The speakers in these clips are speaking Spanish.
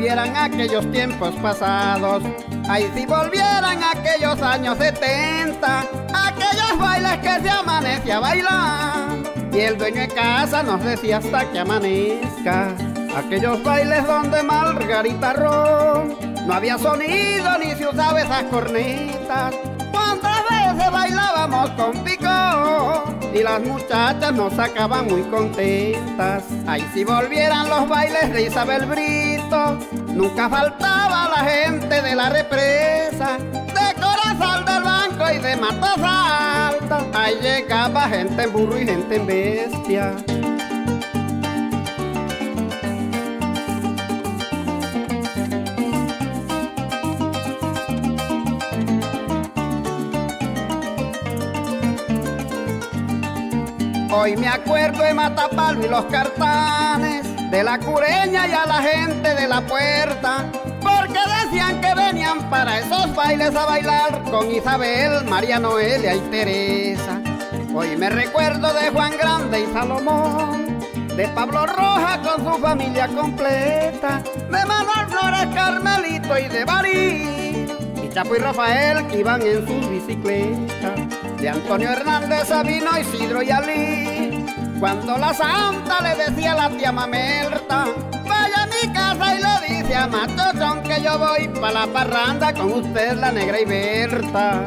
volvieran aquellos tiempos pasados, ay, si volvieran aquellos años 70, aquellos bailes que se amanecía bailando y el dueño de casa nos decía hasta que amanezca. Aquellos bailes donde Margarita Ron no había sonido ni se usaba esas cornetas. ¿Cuántas veces bailábamos con picón y las muchachas nos sacaban muy contentas? Ay, si volvieran los bailes de Isabel Brito, nunca faltaba la gente de la represa, de Corazal del Banco y de Matas Altas. Ahí llegaba gente en burro y gente en bestia. Hoy me acuerdo de Matapalo y los Cartanes, de la Cureña y a la gente de la Puerta, porque decían que venían para esos bailes a bailar con Isabel, María Noelia y Teresa. Hoy me recuerdo de Juan Grande y Salomón, de Pablo Roja con su familia completa, de Manuel Flores, Carmelito y de Barí, y Chapo y Rafael que iban en sus bicicletas, de Antonio Hernández, Sabino, Isidro y Alí. Cuando la santa le decía a la tía Mamerta, vaya a mi casa y le dice a Matochón que yo voy pa' la parranda con usted, la negra y Berta.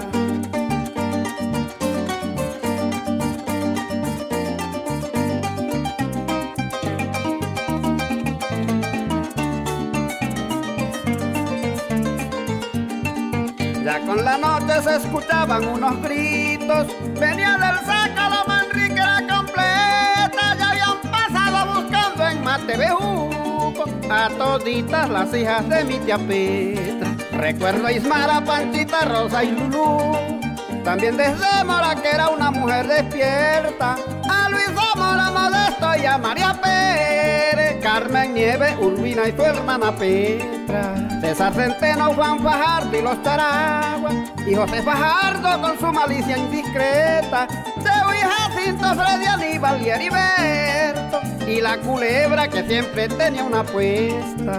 Ya con la noche se escuchaban unos gritos, venía del saco la manriquera completa, ya habían pasado buscando en Matebejuco a toditas las hijas de mi tía Petra. Recuerdo a Ismara, Panchita, Rosa y Lulú, también desde Mora que era una mujer despierta, a Luisa Mora Modesto y a María Pérez, Carmen Nieves, Urbina y su hermana Petra, César Centeno, Juan Fajardo y los Charaguas, y José Fajardo con su malicia indiscreta, Cheo y Jacinto, Freddy, Aníbal y Heriberto, y la Culebra que siempre tenía una apuesta.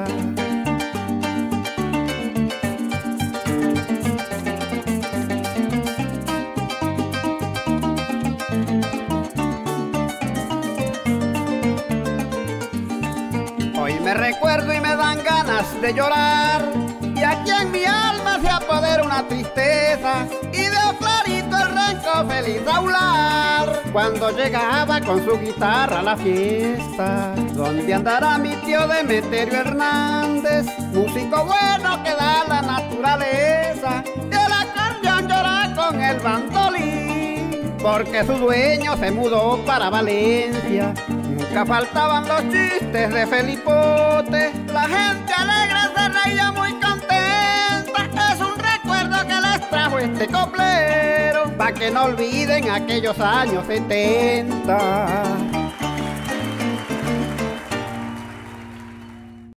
Hoy me recuerdo y me dan ganas de llorar, y aquí en mi alma se apodera una tristeza, y veo clarito el renco feliz aular cuando llegaba con su guitarra a la fiesta. ¿Dónde andará mi tío Demeterio Hernández, músico bueno que da la naturaleza? Y el acordeón llora con el bandolín, porque su dueño se mudó para Valencia. Nunca faltaban los chistes de Felipote, la gente alegre se reía muy contenta. Es un recuerdo que les trajo este coplero, pa' que no olviden aquellos años 70.